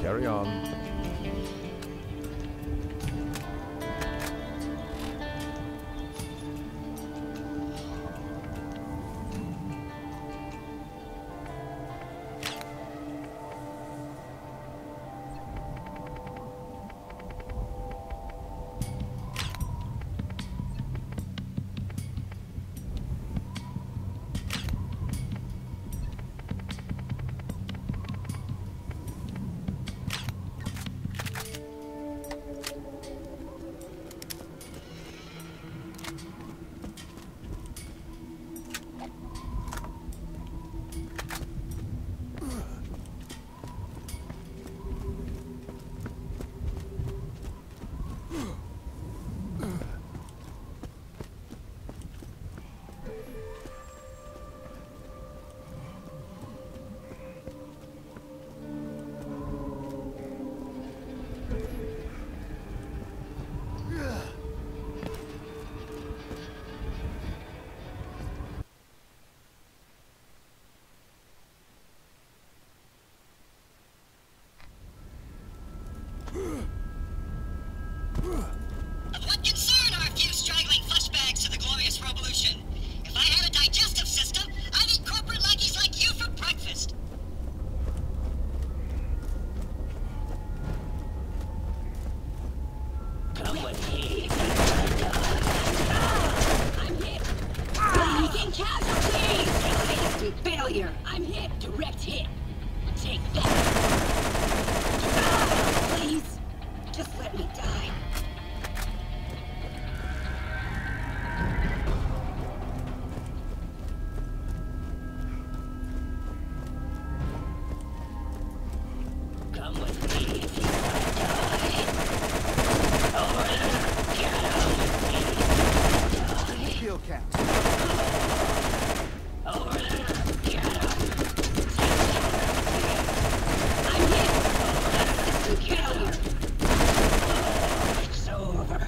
Carry on. Of what concern are a few straggling fleshbags to the glorious revolution? If I had a digestive system, I'd eat corporate lackeys like you for breakfast. Come with me. I'm hit. Taking casualties. Nasty failure. I'm hit. Direct hit. Take that. Please, just let me die. Come with me if you want to die. Over there. Get out with me. Die. Kill cat. Over there. Get out. I'm hit. Over there. System failure. It's over.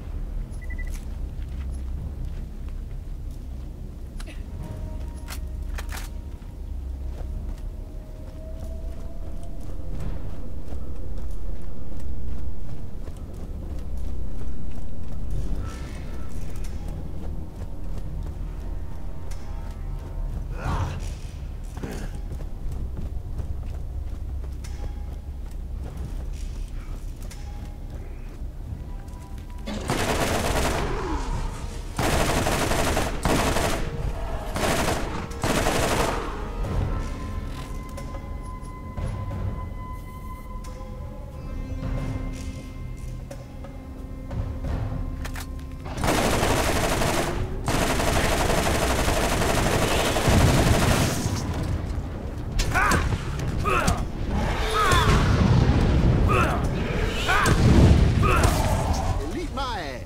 Elite my ass.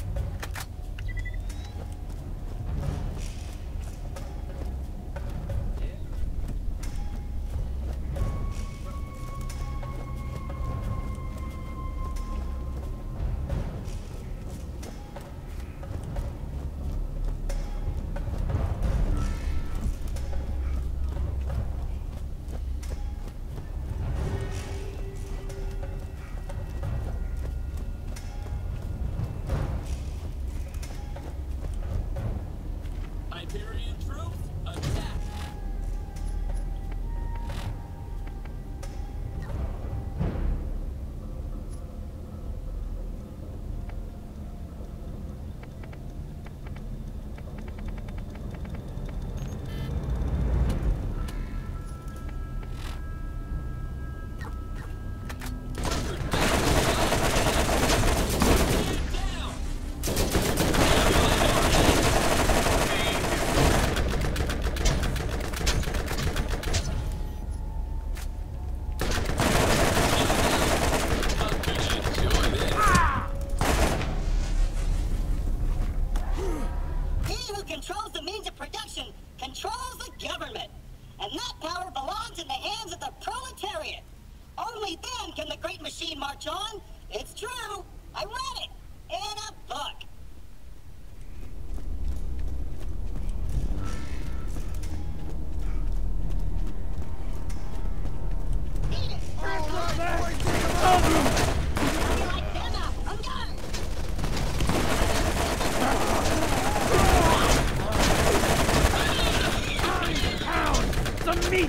Iberian troops, attack! He who controls the means of production controls the government. And that power belongs in the hands of the proletariat. Only then can the great machine march on. It's true. I read it in a book. Eat it. All right, boys.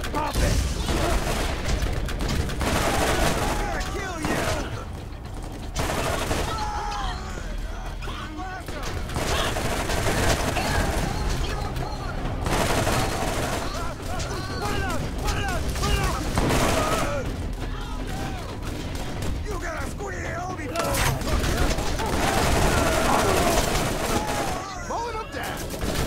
Mowing them down.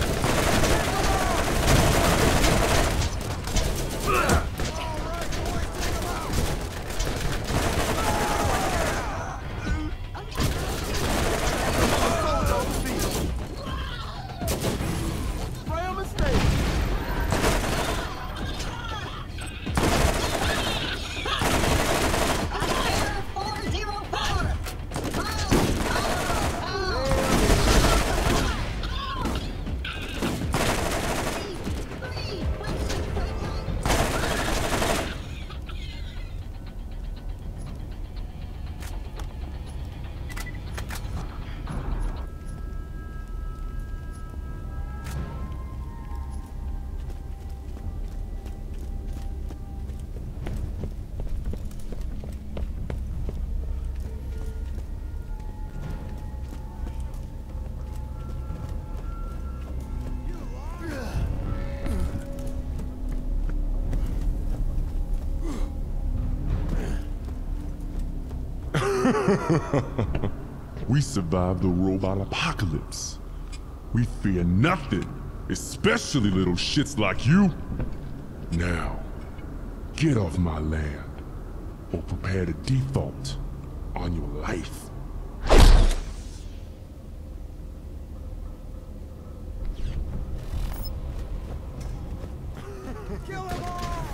Spray 'em and stay. Fire 404. We survived the robot apocalypse. We fear nothing, especially little shits like you. Now, get off my land, or prepare to default on your life. Kill them all.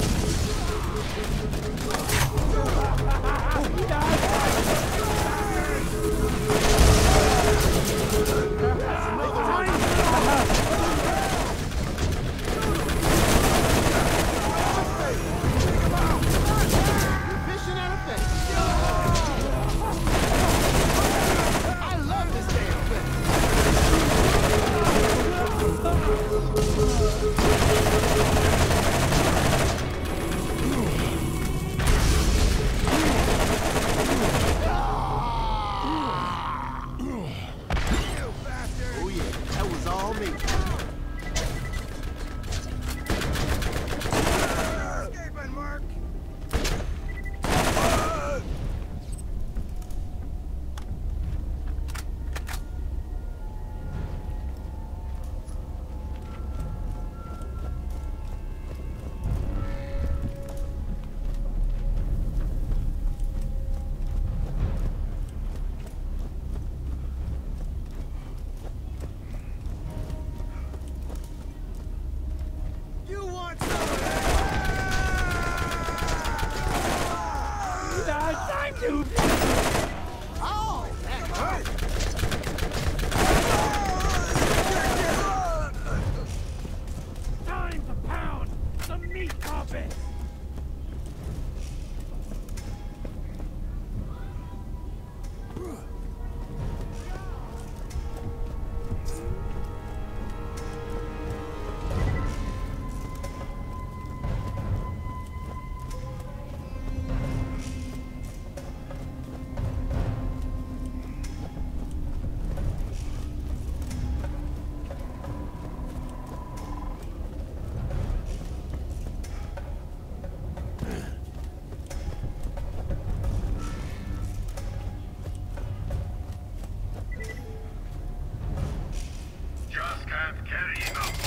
Efficient and effective. I love this damn thing. Oh yeah, that was all me. Escaping, Mark. You want some of that? Time to Oh, that hurt. time to pound the meat puppet. Just can't carry enough.